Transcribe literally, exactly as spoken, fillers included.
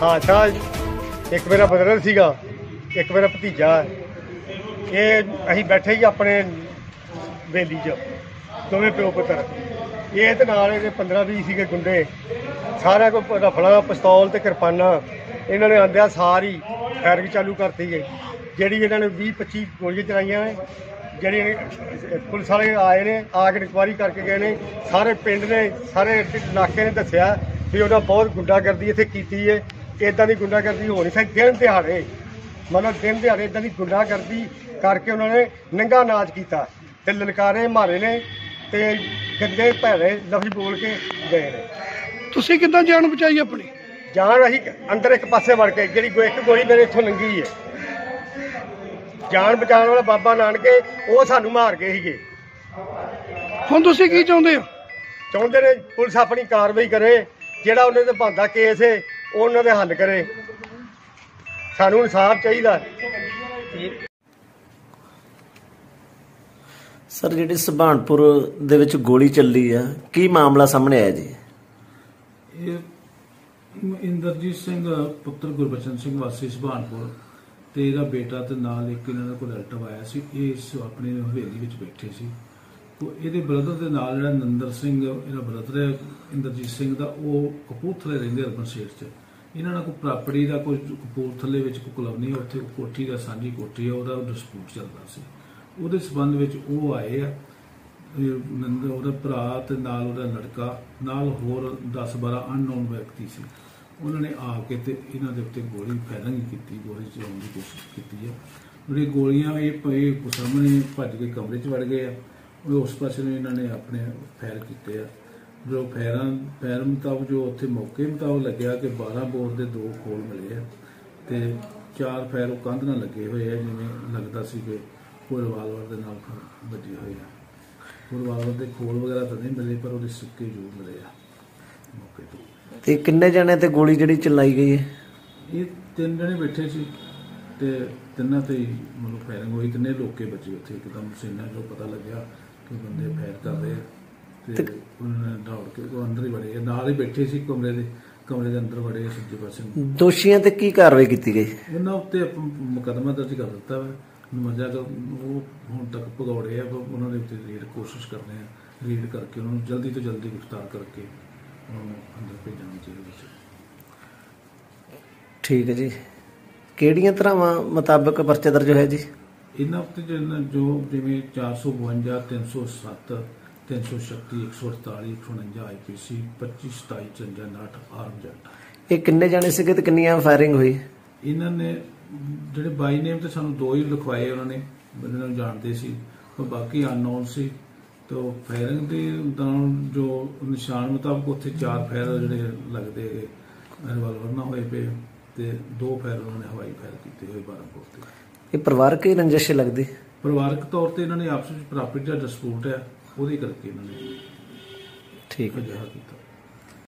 हादसा एक मेरा ब्रदर सीगा, एक मेरा भतीजा है। ये असीं बैठे ही अपने बेली च दोवें प्यो पुत्तर। ये ते नाल इहदे पंद्रह बीस सीगे गुंडे, सारा को रफला पिस्तौल ते किरपाना इन्हों ने आंदिया सारी फायरिंग चालू करती है। जिहड़ी इन्होंने बीस पच्ची गोलियां चलाइयां ने, जिहड़ी पुलिस वाले आए ने आके इंक्वायरी करके गए ने। सारे पिंड ने सारे इलाके ने दस्सिया भी उन्हें बहुत गुंडागर्दी इत्थे कीती है। इदां दी गुंडागर्दी हो नहीं सकती। दिन दिहाड़े मतलब दिन दिहाड़े इदां दी गुंडागर्दी करके उन्होंने नंगा नाच किया ते ललकारे मारे ने ते गंदे भैड़े लफ्ज़ बोल के गए ने। तुसीं किद्दां जान बचाई अपनी? जान असीं अंदर एक पासे वड़ के जिहड़ी एक गोली मेरे इत्थों लंघी है, जान बचाने वाला बाबा नानके वो सानू मार गए सीगे। हुण तुसीं की चाहुंदे हो? चाहुंदे ने पुलिस अपनी कार्रवाई करे, जिहड़ा उन्हां ते बनदा केस है ਉਹ ਉਹਨਾਂ ਦੇ ਹੱਲ ਕਰੇ। ਸਾਨੂੰ ਇਨਸਾਫ ਚਾਹੀਦਾ। ਸਰ ਜਿਹੜੀ ਸੁਭਾਨਪੁਰ ਦੇ ਵਿੱਚ ਗੋਲੀ ਚੱਲੀ ਆ, ਕੀ ਮਾਮਲਾ ਸਾਹਮਣੇ ਆਇਆ ਜੀ? ਇਹ ਇੰਦਰਜੀਤ ਸਿੰਘ ਪੁੱਤਰ ਗੁਰਬਚਨ ਸਿੰਘ ਵਾਸੀ ਸੁਭਾਨਪੁਰ ਤੇ ਇਹਦਾ ਬੇਟਾ ਤੇ ਨਾਲ ਇੱਕ ਇਹਨਾਂ ਦਾ ਕੋਈ ਰਿਲੇਟਿਵ ਆਇਆ ਸੀ। ਇਹ ਇਸ ਆਪਣੀ ਹਵੇਲੀ ਵਿੱਚ ਬੈਠੇ ਸੀ। ਇਹਦੇ ਬ੍ਰਦਰ ਦੇ ਨਾਲ ਜਿਹੜਾ ਨੰਦਰ ਸਿੰਘ ਇਹਦਾ ਬ੍ਰਦਰ ਹੈ ਇੰਦਰਜੀਤ ਸਿੰਘ ਦਾ, ਉਹ ਕਪੂਰਥਲੇ ਰਹਿੰਦੇ ਅਰਬਨ ਸਟੇਟ 'ਚ। ਇਹਨਾਂ ਨਾਲ ਕੋਈ ਪ੍ਰਾਪਰਟੀ ਦਾ ਕੋਈ ਕਪੂਰਥਲੇ ਵਿੱਚ ਕੋਈ ਕਲੋਨੀ, ਉੱਥੇ ਕੋਠੀ ਦਾ ਸਾਂਝੀ ਕੋਠੀ ਹੈ, ਉਹਦਾ ਡਿਸਪਿਊਟ ਚੱਲਦਾ ਸੀ। ਉਹਦੇ ਸੰਬੰਧ ਵਿੱਚ ਉਹ ਆਏ ਆ, ਨੰਦ ਉਹਦਾ ਭਰਾ ਤੇ ਨਾਲ ਉਹਦਾ ਲੜਕਾ ਨਾਲ ਹੋਰ ਦਸ ਬਾਰਾਂ ਅਨਨੋਨ ਵਿਅਕਤੀ ਸੀ। ਉਹਨਾਂ ਨੇ ਆ ਕੇ ਤੇ ਇਹਨਾਂ ਦੇ ਉੱਤੇ ਗੋਲੀ ਫਾਇਰਿੰਗ ਕੀਤੀ, ਗੋਲੀ ਚਲਾਉਣ ਦੀ ਕੋਸ਼ਿਸ਼ ਕੀਤੀ ਹੈ। ਜਿਹੜੀ ਗੋਲੀਆਂ ਇਹ ਸਾਹਮਣੇ ਭੱਜ ਕੇ ਕਮਰੇ 'ਚ ਵੜ ਗਏ ਆ। ਉਸ ਪਾਸੇ ਨੂੰ ਇਹਨਾਂ ਨੇ ਆਪਣੇ ਫਾਇਰ ਕੀਤੇ ਆ। ਜੋ ਫਾਇਰਾਂ ਫਾਇਰ ਮੁਤਾਬਕ ਜੋ ਉੱਥੇ ਮੌਕੇ ਮੁਤਾਬਕ ਲੱਗਿਆ ਕਿ ਬਾਰਾਂ ਬੋਰ ਦੇ ਦੋ ਖੋਲ ਮਿਲੇ ਆ ਤੇ ਚਾਰ ਫਾਇਰ ਉਹ ਕੰਧ ਨਾਲ ਲੱਗੇ ਹੋਏ ਆ, ਜਿਵੇਂ ਲੱਗਦਾ ਸੀ ਕਿ ਕੋਈ ਰਿਵਾਲਵਰ ਦੇ ਨਾਲ ਵੱਜੇ ਹੋਏ ਆ। ਉਹ ਰਿਵਾਲਵਰ ਦੇ ਖੋਲ ਵਗੈਰਾ ਤਾਂ ਨਹੀਂ ਮਿਲੇ, ਪਰ ਉਹਦੇ ਸਿੱਕੇ ਜ਼ਰੂਰ ਮਿਲੇ ਆ ਮੌਕੇ ਤੋਂ। ਤੇ ਕਿੰਨੇ ਜਣੇ ਤੇ ਗੋਲੀ ਜਿਹੜੀ ਚਲਾਈ ਗਈ ਹੈ? ਇਹ ਤਿੰਨ ਜਣੇ ਬੈਠੇ ਸੀ ਤੇ ਤਿੰਨਾਂ ਤੇ ਮਤਲਬ ਫਾਇਰਿੰਗ ਹੋਈ। ਤਿੰਨੇ ਲੋਕੇ ਬਚੇ ਉੱਥੇ। ਇੱਕਦਮ ਸੀਨਾ ਜੋ ਪਤਾ ਲੱਗਿਆ ਕਿ ਬੰਦੇ ਫਾਇਰ ਕਰ ਰਹੇ ਆ ਤੇ ਉਹਨਾਂ ਨੇ ਦੌੜ ਕੇ ਉਹ ਅੰਦਰ ਹੀ ਵੜੇ, ਨਾਲ ਹੀ ਬੈਠੇ ਸੀ ਕਮਰੇ ਦੇ ਕਮਰੇ ਦੇ ਅੰਦਰ ਵੜੇ ਸੱਜੇ ਪਾਸੇ ਨੂੰ। ਦੋਸ਼ੀਆਂ ਤੇ ਕੀ ਕਾਰਵਾਈ ਕੀਤੀ ਗਈ? ਉਹਨਾਂ ਉੱਤੇ ਮੁਕੱਦਮਾ ਦਰਜ ਕਰ ਦਿੱਤਾ ਵਾ। ਮਜਾ ਉਹ ਹੁਣ ਤੱਕ ਭਗੌੜੇ ਆ, ਉਹਨਾਂ ਦੇ ਉੱਤੇ ਰੇਡ ਕੋਸ਼ਿਸ਼ ਕਰਦੇ ਆ, ਰੇਡ ਕਰਕੇ ਉਹਨਾਂ ਨੂੰ ਜਲਦੀ ਤੋਂ ਜਲਦੀ ਗ੍ਰਿਫਤਾਰ ਕਰਕੇ ਉਹਨਾਂ ਨੂੰ ਅੰਦਰ ਭੇਜਣ ਦੀ ਜੇਲ੍ਹ ਵਿੱਚ। ਠੀਕ ਹੈ ਜੀ। ਕਿਹੜੀਆਂ ਧਾਰਾਵਾਂ ਮੁਤਾਬਕ ਪਰਚਾ ਦਰਜ ਹੋਇਆ ਜੀ? ਇਹਨਾਂ ਉੱਤੇ ਜੋ ਜਿਵੇਂ ਚਾਰ ਸੌ ਬਵੰਜਾ, ਤਿੰਨ ਸੌ ਸੱਤ, ਤਿੰਨ ਸੌ ਛੱਤੀ, ਇੱਕ ਸੌ ਅਠਤਾਲੀ, ਇੱਕ ਸੌ ਉਣੰਜਾ ਆਈ ਪੀ ਸੀ, ਪੱਚੀ ਸਤਾਈ ਚੰਜਾ ਨਾਟ ਆਰਮਜ਼ ਐਕਟ। ਇਹ ਕਿੰਨੇ ਜਾਣੇ ਸੀਗੇ ਤੇ ਕਿੰਨੀਆਂ ਫਾਇਰਿੰਗ ਹੋਈ? ਇਹਨਾਂ ਨੇ ਜਿਹੜੇ ਬਾਈ ਨੇਮ ਤੇ ਸਾਨੂੰ ਦੋ ਹੀ ਲਿਖਵਾਏ, ਉਹਨਾਂ ਨੇ ਬੰਦੇ ਨੂੰ ਜਾਣਦੇ ਸੀ, ਪਰ ਬਾਕੀ ਅਨਨੋਨ ਸੀ। ਤੇ ਫਾਇਰਿੰਗ ਦੇ ਦੌਰਾਨ ਜੋ ਨਿਸ਼ਾਨ ਮੁਤਾਬਕ ਉੱਥੇ ਚਾਰ ਫਾਇਰ ਜਿਹੜੇ ਲੱਗਦੇ ਹੈਗੇ ਰਿਵਾਲਵਰ ਨਾਲ ਹੋਏ ਪਏ ਤੇ ਦੋ ਫਾਇਰ ਉਹਨਾਂ ਨੇ ਹਵਾਈ ਫਾਇਰ ਕੀਤੇ ਹੋਏ ਬਾਰਾਂਪੁਰ ਤੇ। ਇਹ ਪਰਿਵਾਰਕ ਹੀ ਰੰਜਿਸ਼ ਲੱਗਦੀ? ਪਰਿਵਾਰਕ ਤੌਰ ਤੇ ਇਹਨਾਂ ਨੇ ਆਪਸ ਵਿੱਚ ਪ੍ਰਾਪਰਟੀ ਦਾ ਡਿਸਪਿਊਟ ਹੈ, ਉਹਦੇ ਕਰਕੇ ਇਹਨਾਂ ਨੇ ਠੀਕ ਹੈ ਅਜਿਹਾ ਕੀਤਾ।